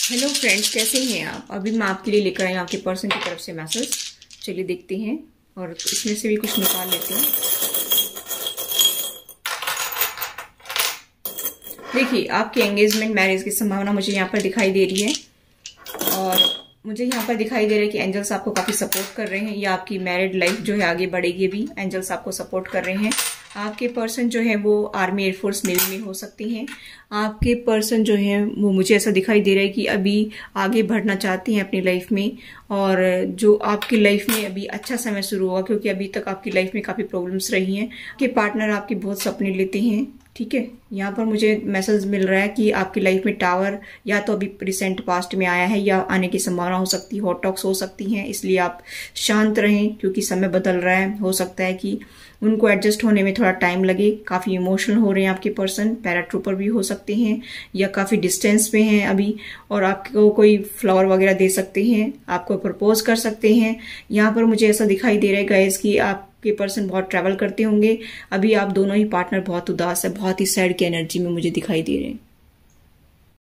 Hello friends, कैसे हैं आप। अभी मैं आपके लिए लेकर आई हूँ आपके पर्सन की तरफ से मैसेज। चलिए देखते हैं और इसमें से भी कुछ निकाल लेते हैं। देखिए, आपके एंगेजमेंट मैरिज की संभावना मुझे यहाँ पर दिखाई दे रही है और मुझे यहाँ पर दिखाई दे रहा है कि एंजल्स आपको काफी सपोर्ट कर रहे हैं या आपकी मैरिड लाइफ जो है आगे बढ़ेगी। भी एंजल्स आपको सपोर्ट कर रहे हैं। आपके पर्सन जो है वो आर्मी, एयरफोर्स, नेवी में हो सकती हैं। आपके पर्सन जो है वो मुझे ऐसा दिखाई दे रहा है कि अभी आगे बढ़ना चाहती हैं अपनी लाइफ में और जो आपकी लाइफ में अभी अच्छा समय शुरू होगा, क्योंकि अभी तक आपकी लाइफ में काफी प्रॉब्लम्स रही हैं। आपके पार्टनर आपके बहुत सपने लेते हैं। ठीक है, यहाँ पर मुझे मैसेज मिल रहा है कि आपकी लाइफ में टावर या तो अभी रिसेंट पास्ट में आया है या आने की संभावना हो सकती है। हॉट टॉक्स हो सकती हैं, इसलिए आप शांत रहें क्योंकि समय बदल रहा है। हो सकता है कि उनको एडजस्ट होने में थोड़ा टाइम लगे। काफी इमोशनल हो रहे हैं आपके पर्सन। पैराट्रूपर भी हो सकते हैं या काफी डिस्टेंस पे हैं अभी और आपको कोई फ्लावर वगैरह दे सकते हैं, आपको प्रपोज कर सकते हैं। यहाँ पर मुझे ऐसा दिखाई दे रहा है गाइस कि आपके पर्सन बहुत ट्रैवल करते होंगे। अभी आप दोनों ही पार्टनर बहुत उदास है, बहुत ही सैड की एनर्जी में मुझे दिखाई दे रहे हैं।